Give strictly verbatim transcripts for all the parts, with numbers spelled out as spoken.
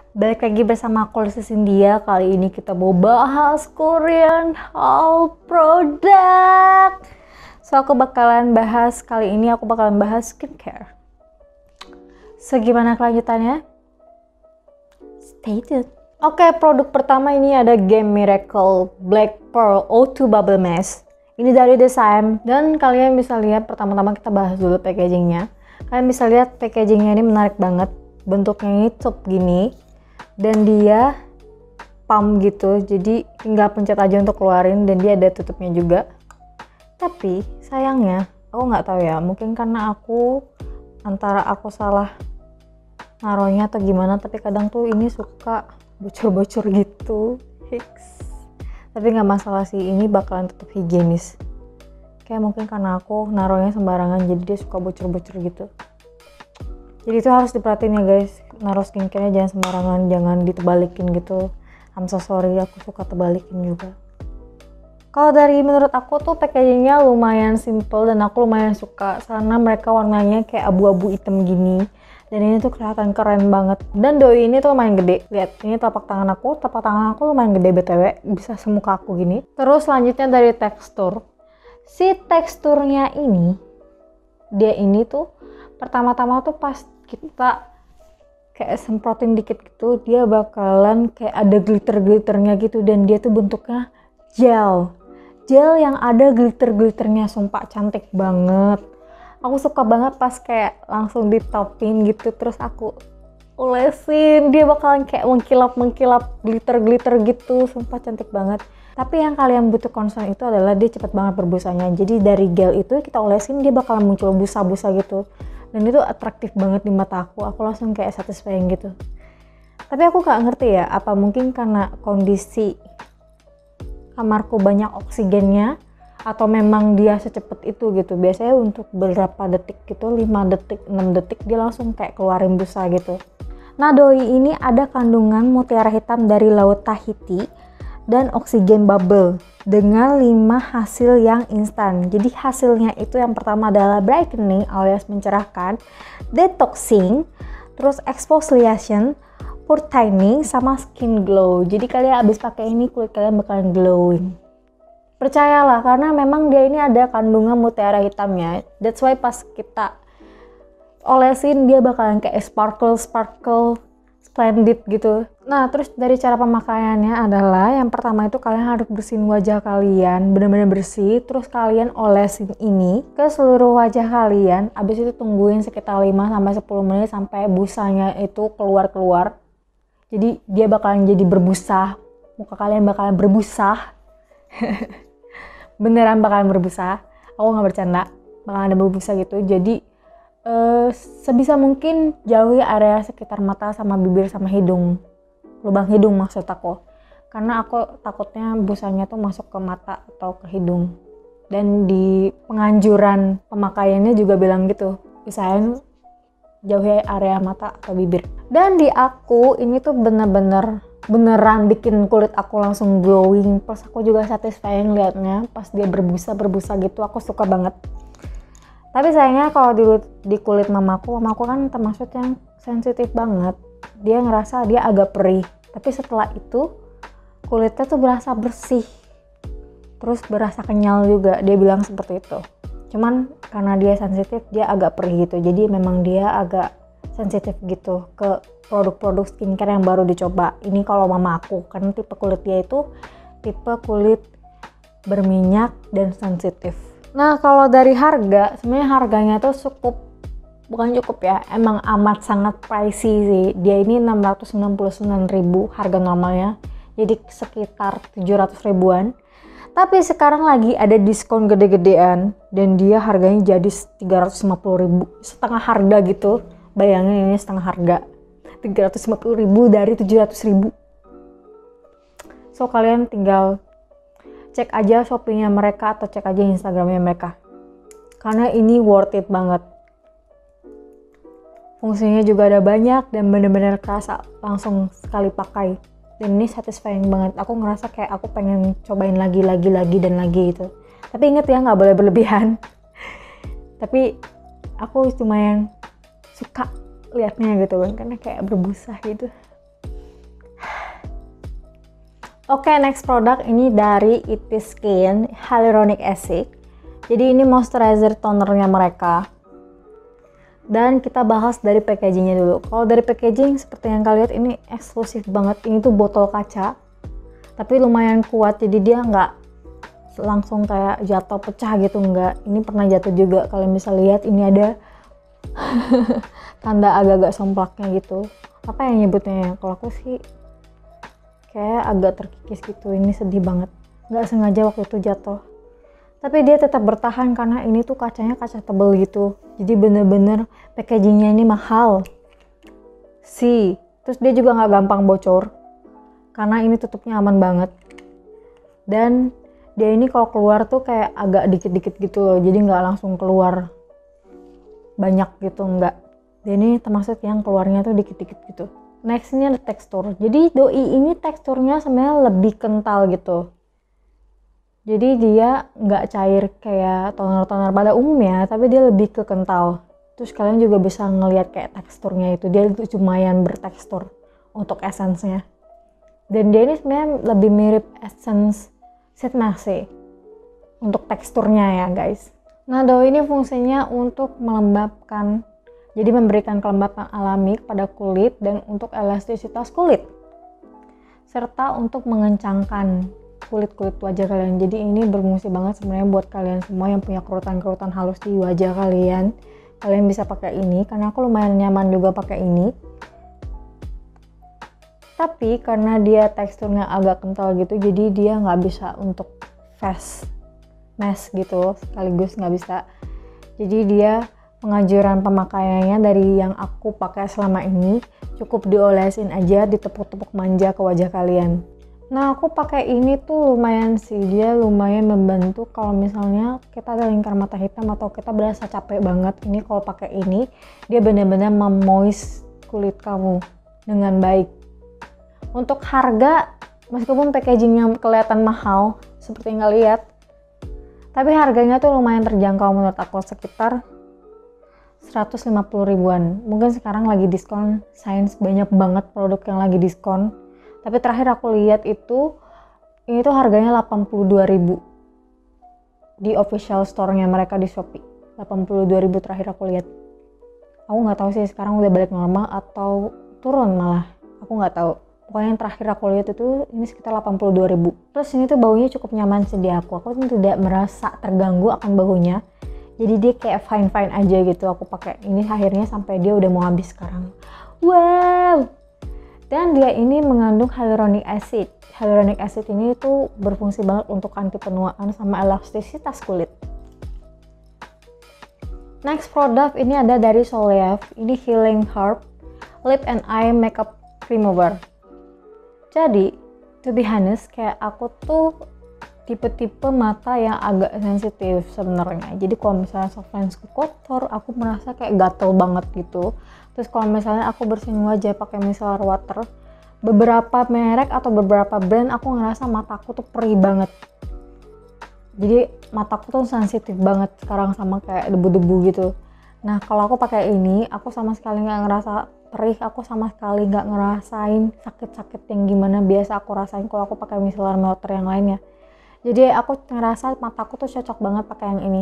Balik lagi bersama aku Lesti Cynthia. Kali ini kita mau bahas Korean haul product. So aku bakalan bahas, kali ini aku bakalan bahas skincare. So gimana kelanjutannya? Stay tuned. Oke, produk pertama ini ada Game Miracle Black Pearl O two Bubble Mask. Ini dari The Same, dan kalian bisa lihat, pertama-tama kita bahas dulu packagingnya. Kalian bisa lihat packagingnya ini menarik banget. Bentuknya ini top gini, dan dia pump gitu, jadi tinggal pencet aja untuk keluarin, dan dia ada tutupnya juga. Tapi sayangnya aku nggak tahu ya, mungkin karena aku antara aku salah naruhnya atau gimana, tapi kadang tuh ini suka bocor-bocor gitu. Hiks. Tapi nggak masalah sih, ini bakalan tetap higienis. Kayak mungkin karena aku naruhnya sembarangan, jadi dia suka bocor-bocor gitu. Jadi itu harus diperhatiin ya guys, naruh skincare-nya jangan sembarangan, jangan ditebalikin gitu. I'm so sorry, aku suka tebalikin juga. Kalau dari menurut aku tuh packagingnya lumayan simple dan aku lumayan suka, karena mereka warnanya kayak abu-abu hitam gini. Dan ini tuh kelihatan keren banget. Dan doi ini tuh lumayan gede. Lihat, ini telapak tangan aku, telapak tangan aku lumayan gede B T W, bisa semuka aku gini. Terus selanjutnya dari tekstur. Si teksturnya ini, dia ini tuh pertama-tama tuh pas kita kayak semprotin dikit gitu, dia bakalan kayak ada glitter-glitternya gitu, dan dia tuh bentuknya gel. Gel yang ada glitter-glitternya, sumpah cantik banget. Aku suka banget pas kayak langsung ditopin gitu, terus aku olesin, dia bakalan kayak mengkilap-mengkilap glitter-glitter gitu, sumpah cantik banget. Tapi yang kalian butuh concern itu adalah dia cepet banget berbusanya. Jadi dari gel itu kita olesin, dia bakalan muncul busa-busa gitu. Dan itu atraktif banget di mata aku, aku langsung kayak satisfying gitu. Tapi aku gak ngerti ya, apa mungkin karena kondisi kamarku banyak oksigennya, atau memang dia secepat itu gitu. Biasanya untuk beberapa detik gitu, lima detik, enam detik dia langsung kayak keluarin busa gitu. Nah, doi ini ada kandungan mutiara hitam dari laut Tahiti dan oksigen bubble dengan lima hasil yang instan. Jadi hasilnya itu yang pertama adalah brightening alias mencerahkan, detoxing, terus exfoliation, pore tightening, sama skin glow. Jadi kalian abis pakai ini kulit kalian bakalan glowing. Percayalah, karena memang dia ini ada kandungan mutiara hitamnya. That's why pas kita olesin dia bakalan kayak sparkle sparkle splendid gitu. Nah, terus dari cara pemakaiannya adalah yang pertama itu kalian harus bersihin wajah kalian benar-benar bersih, terus kalian olesin ini ke seluruh wajah kalian. Abis itu tungguin sekitar lima sampai sepuluh menit sampai busanya itu keluar-keluar. Jadi dia bakalan jadi berbusa, muka kalian bakalan berbusa. Beneran bakalan berbusa, aku nggak bercanda, bakalan ada berbusa gitu. Jadi eh, sebisa mungkin jauhi area sekitar mata sama bibir sama hidung, lubang hidung maksud aku, karena aku takutnya busanya tuh masuk ke mata atau ke hidung. Dan di penganjuran pemakaiannya juga bilang gitu, usahain jauhi area mata atau bibir. Dan di aku ini tuh bener-bener beneran bikin kulit aku langsung glowing, plus aku juga satisfying liatnya pas dia berbusa-berbusa gitu, aku suka banget. Tapi sayangnya kalau di, di kulit mamaku, mamaku kan termasuk yang sensitif banget, dia ngerasa dia agak perih, tapi setelah itu kulitnya tuh berasa bersih, terus berasa kenyal juga, dia bilang seperti itu. Cuman karena dia sensitif, dia agak perih gitu, jadi memang dia agak sensitif gitu ke produk-produk skincare yang baru dicoba. Ini kalau mama aku, karena tipe kulit dia itu tipe kulit berminyak dan sensitif. Nah, kalau dari harga, sebenarnya harganya tuh cukup, bukan cukup ya, emang amat sangat pricey sih. Dia ini enam ratus sembilan puluh sembilan ribu harga normalnya, jadi sekitar tujuh ratus ribuan. Tapi sekarang lagi ada diskon gede-gedean dan dia harganya jadi tiga ratus lima puluh ribu, setengah harga gitu. Bayangin ini setengah harga, tiga ratus lima puluh ribu dari tujuh ratus ribu. So kalian tinggal cek aja Shopee-nya mereka atau cek aja Instagram-nya mereka, karena ini worth it banget. Fungsinya juga ada banyak dan bener-bener kerasa langsung sekali pakai, dan ini satisfying banget. Aku ngerasa kayak aku pengen cobain lagi lagi lagi dan lagi gitu. Tapi inget ya, nggak boleh berlebihan. Tapi aku cuma yang suka liatnya gitu kan, karena kayak berbusa gitu. Oke, okay, next produk ini dari I T Skin Hyaluronic Acid. Jadi ini moisturizer tonernya mereka. Dan kita bahas dari packagingnya dulu. Kalau dari packaging seperti yang kalian lihat ini eksklusif banget. Ini tuh botol kaca, tapi lumayan kuat. Jadi dia nggak langsung kayak jatuh pecah gitu, nggak. Ini pernah jatuh juga. Kalian bisa lihat ini ada tanda agak-agak somplaknya gitu. Apa yang nyebutnya ya? Kalau aku sih kayak agak terkikis gitu. Ini sedih banget. Nggak sengaja waktu itu jatuh. Tapi dia tetap bertahan karena ini tuh kacanya kaca tebel gitu. Jadi bener-bener packagingnya ini mahal. Si, terus dia juga nggak gampang bocor karena ini tutupnya aman banget. Dan dia ini kalau keluar tuh kayak agak dikit-dikit gitu loh. Jadi nggak langsung keluar banyak gitu, nggak. Dia ini termasuk yang keluarnya tuh dikit-dikit gitu. Next ini ada tekstur. Jadi doi ini teksturnya sebenarnya lebih kental gitu. Jadi dia nggak cair kayak toner-toner pada umumnya, tapi dia lebih ke kental. Terus kalian juga bisa ngelihat kayak teksturnya itu, dia itu lumayan bertekstur untuk essence-nya. Dan dia ini sebenarnya lebih mirip essence Set Masse untuk teksturnya ya guys. Nah, doi ini fungsinya untuk melembabkan, jadi memberikan kelembapan alami kepada kulit dan untuk elastisitas kulit, serta untuk mengencangkan kulit-kulit wajah kalian. Jadi ini berfungsi banget sebenarnya buat kalian semua yang punya kerutan-kerutan halus di wajah kalian. Kalian bisa pakai ini karena aku lumayan nyaman juga pakai ini. Tapi karena dia teksturnya agak kental gitu, jadi dia nggak bisa untuk fast mask gitu sekaligus, nggak bisa. Jadi dia penganjuran pemakaiannya dari yang aku pakai selama ini, cukup diolesin aja, ditepuk-tepuk manja ke wajah kalian. Nah, aku pakai ini tuh lumayan sih, dia lumayan membantu kalau misalnya kita ada lingkar mata hitam atau kita berasa capek banget. Ini kalau pakai ini, dia benar-benar memoist kulit kamu dengan baik. Untuk harga, meskipun packagingnya kelihatan mahal seperti yang kalian lihat, tapi harganya tuh lumayan terjangkau menurut aku, sekitar seratus lima puluh ribuan. Mungkin sekarang lagi diskon, Sains banyak banget produk yang lagi diskon. Tapi terakhir aku lihat itu, ini tuh harganya delapan puluh dua ribu di official store-nya mereka di Shopee. delapan puluh dua ribu terakhir aku lihat. Aku nggak tahu sih sekarang udah balik normal atau turun malah. Aku nggak tahu. Pokoknya yang terakhir aku lihat itu ini sekitar delapan puluh dua ribu. Terus ini tuh baunya cukup nyaman sih di aku. Aku tuh tidak merasa terganggu akan baunya. Jadi dia kayak fine-fine aja gitu. Aku pakai ini akhirnya sampai dia udah mau habis sekarang. Wow! Dan dia ini mengandung hyaluronic acid. Hyaluronic acid ini tuh berfungsi banget untuk anti penuaan sama elastisitas kulit. Next produk ini ada dari Soleaf. Ini Healing Herb Lip and Eye Makeup Remover. Jadi, to be honest, kayak aku tuh tipe-tipe mata yang agak sensitif sebenarnya. Jadi kalau misalnya soft lensku kotor, aku merasa kayak gatel banget gitu. Terus kalau misalnya aku bersihin wajah pakai micellar water, beberapa merek atau beberapa brand aku ngerasa mataku tuh perih banget. Jadi mataku tuh sensitif banget sekarang sama kayak debu-debu gitu. Nah kalau aku pakai ini, aku sama sekali nggak ngerasa perih, aku sama sekali nggak ngerasain sakit-sakit yang gimana biasa aku rasain kalau aku pakai micellar water yang lainnya. Jadi aku ngerasa mataku tuh cocok banget pakai yang ini,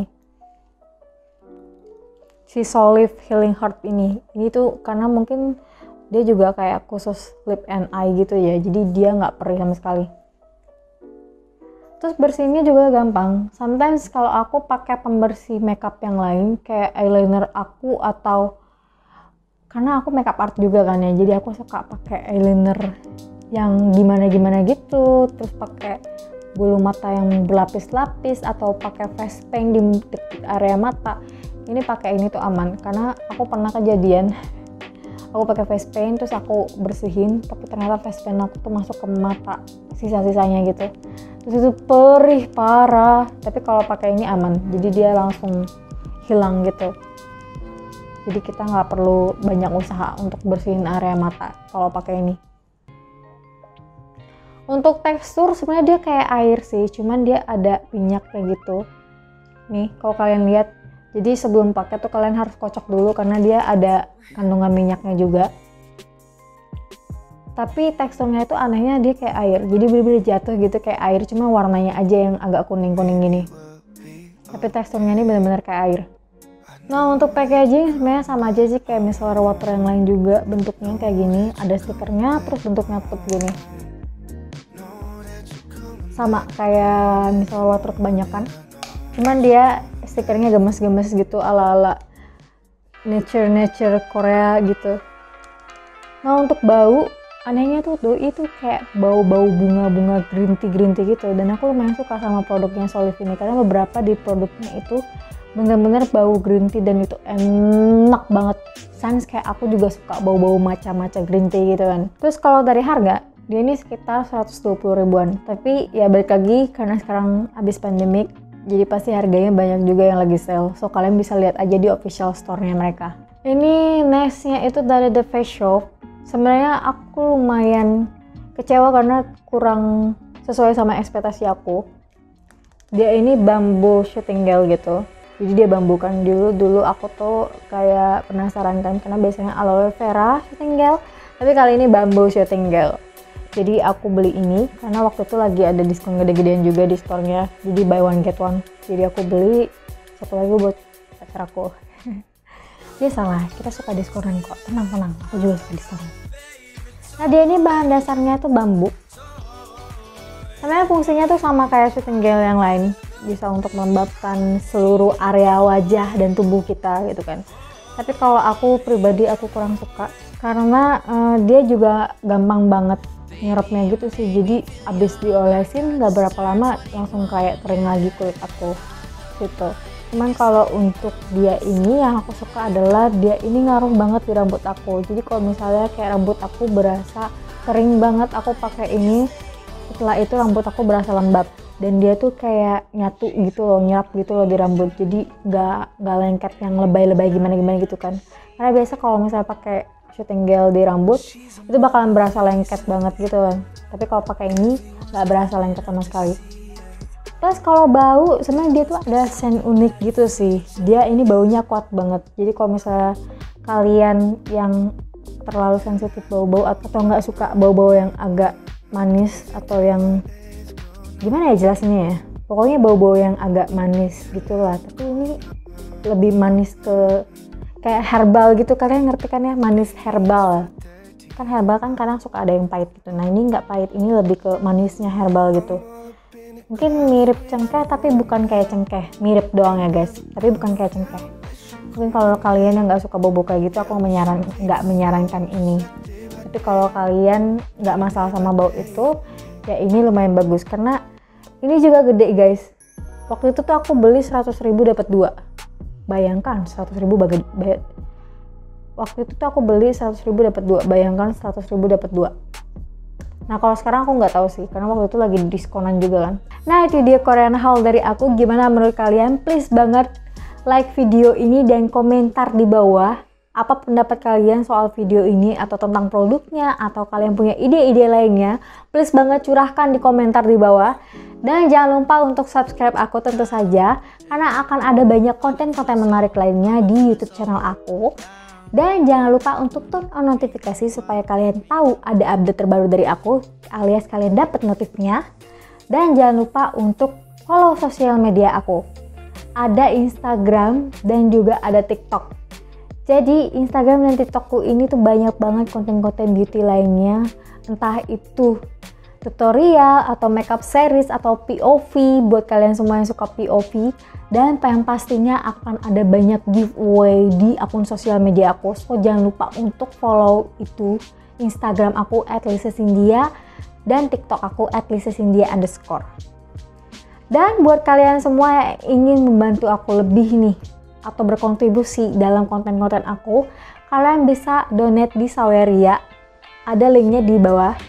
si Soleaf Healing Herb ini. Ini tuh karena mungkin dia juga kayak khusus lip and eye gitu ya, jadi dia nggak perih sama sekali. Terus bersihnya juga gampang. Sometimes kalau aku pakai pembersih makeup yang lain kayak eyeliner aku, atau karena aku makeup art juga kan ya, jadi aku suka pakai eyeliner yang gimana-gimana gitu, terus pakai bulu mata yang berlapis-lapis atau pakai face paint di area mata. Ini pakai ini tuh aman karena aku pernah kejadian aku pakai face paint terus aku bersihin tapi ternyata face paint aku tuh masuk ke mata sisa-sisanya gitu. Terus itu perih parah. Tapi kalau pakai ini aman, jadi dia langsung hilang gitu. Jadi kita nggak perlu banyak usaha untuk bersihin area mata kalau pakai ini. Untuk tekstur sebenarnya dia kayak air sih, cuman dia ada minyaknya gitu. Nih, kalau kalian lihat, jadi sebelum pakai tuh kalian harus kocok dulu karena dia ada kandungan minyaknya juga. tapi teksturnya itu anehnya dia kayak air, jadi bener-bener jatuh gitu kayak air, cuma warnanya aja yang agak kuning-kuning gini, tapi teksturnya ini bener-bener kayak air. Nah untuk packaging sebenarnya sama aja sih kayak micellar water yang lain juga, bentuknya kayak gini, ada stikernya, terus bentuknya tutup gini, sama kayak micellar water kebanyakan, cuman dia stikernya gemes-gemes gitu ala-ala nature-nature Korea gitu. Nah untuk bau, anehnya tuh tuh itu kayak bau-bau bunga-bunga green tea green tea gitu, dan aku lumayan suka sama produknya Solive ini karena beberapa di produknya itu bener-bener bau green tea dan itu enak banget. Sans kayak aku juga suka bau-bau matcha-matcha green tea gitu kan. Terus kalau dari harga, dia ini sekitar seratus dua puluh ribuan, tapi ya balik lagi karena sekarang habis pandemik, jadi pasti harganya banyak juga yang lagi sale, so kalian bisa lihat aja di official store-nya mereka. Ini nextnya itu dari The Face Shop. Sebenarnya aku lumayan kecewa karena kurang sesuai sama ekspektasi aku. Dia ini bambu shooting gel gitu, jadi dia bambu kan. Dulu dulu aku tuh kayak penasaran kan, karena biasanya aloe vera shooting gel, tapi kali ini bambu shooting gel. Jadi aku beli ini karena waktu itu lagi ada diskon gede-gedean juga di store-nya, jadi buy one get one. Jadi aku beli satu lagi buat pacar aku. Dia salah, kita suka diskonan kok, tenang-tenang, aku juga suka diskon. Nah dia ini bahan dasarnya tuh bambu. Sebenarnya fungsinya tuh sama kayak shooting gel yang lain, bisa untuk melembabkan seluruh area wajah dan tubuh kita gitu kan. Tapi kalau aku pribadi aku kurang suka karena uh, dia juga gampang banget nyerapnya gitu sih, jadi abis diolesin gak berapa lama langsung kayak kering lagi kulit aku gitu. Cuman kalau untuk dia ini yang aku suka adalah dia ini ngaruh banget di rambut aku. Jadi kalau misalnya kayak rambut aku berasa kering banget, aku pakai ini, setelah itu rambut aku berasa lembab dan dia tuh kayak nyatu gitu loh, nyerap gitu loh di rambut, jadi gak, gak lengket yang lebay-lebay gimana-gimana gitu kan. Karena biasa kalau misalnya pakai shooting gel di rambut itu bakalan berasa lengket banget gitu kan, tapi kalau pakai ini gak berasa lengket sama sekali. Terus kalau bau, sebenarnya dia tuh ada scent unik gitu sih, dia ini baunya kuat banget. Jadi kalau misalnya kalian yang terlalu sensitif bau-bau atau nggak suka bau-bau yang agak manis atau yang gimana ya jelasinnya ya, pokoknya bau-bau yang agak manis gitu lah, tapi ini lebih manis ke kayak herbal gitu, kalian ngerti kan ya, manis herbal kan. Herbal kan kadang suka ada yang pahit gitu, nah ini nggak pahit, ini lebih ke manisnya herbal gitu. Mungkin mirip cengkeh tapi bukan kayak cengkeh, mirip doang ya guys, tapi bukan kayak cengkeh. Mungkin kalau kalian yang nggak suka bau-bau kayak gitu, aku menyaran nggak menyarankan ini. Tapi kalau kalian nggak masalah sama bau itu, ya ini lumayan bagus karena ini juga gede guys. Waktu itu tuh aku beli seratus ribu dapat dua. Bayangkan seratus ribu bagi bay- waktu itu tuh aku beli seratus ribu dapat dua. Bayangkan seratus ribu dapat dua. Nah kalau sekarang aku nggak tahu sih, karena waktu itu lagi diskonan juga kan. Nah itu dia Korean haul dari aku. Gimana menurut kalian? Please banget like video ini dan komentar di bawah apa pendapat kalian soal video ini atau tentang produknya, atau kalian punya ide-ide lainnya. Please banget curahkan di komentar di bawah. Dan jangan lupa untuk subscribe aku tentu saja, karena akan ada banyak konten-konten menarik lainnya di YouTube channel aku. Dan jangan lupa untuk turn on notifikasi supaya kalian tahu ada update terbaru dari aku, alias kalian dapat notifnya. Dan jangan lupa untuk follow sosial media aku. Ada Instagram dan juga ada TikTok. Jadi Instagram dan TikTokku ini tuh banyak banget konten-konten beauty lainnya, entah itu tutorial atau makeup series atau P O V buat kalian semua yang suka P O V. Dan yang pastinya akan ada banyak giveaway di akun sosial media aku. So jangan lupa untuk follow itu Instagram aku at lisacynthia dan TikTok aku at lisacynthia underscore. Dan buat kalian semua yang ingin membantu aku lebih nih atau berkontribusi dalam konten-konten aku, kalian bisa donate di Saweria. Ada linknya di bawah.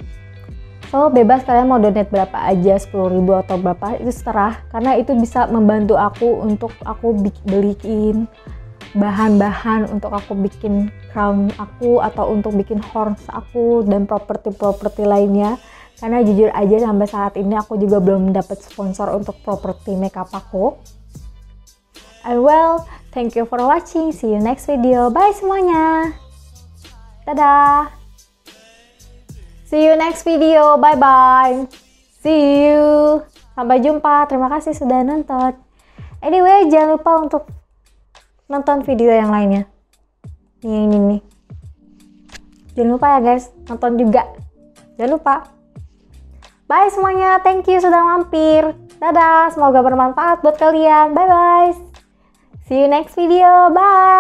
So bebas kalian mau donate berapa aja, sepuluh ribu atau berapa, itu terserah. Karena itu bisa membantu aku untuk aku beliin bahan-bahan untuk aku bikin crown aku, atau untuk bikin horns aku dan properti-properti lainnya. Karena jujur aja sampai saat ini aku juga belum dapat sponsor untuk properti makeup aku. And well, thank you for watching. See you next video. Bye semuanya. Dadah. See you next video. Bye bye. See you. Sampai jumpa. Terima kasih sudah nonton. Anyway, jangan lupa untuk nonton video yang lainnya. Nih, ini nih. Jangan lupa ya guys, nonton juga. Jangan lupa. Bye semuanya. Thank you sudah mampir. Dadah. Semoga bermanfaat buat kalian. Bye bye. See you next video. Bye.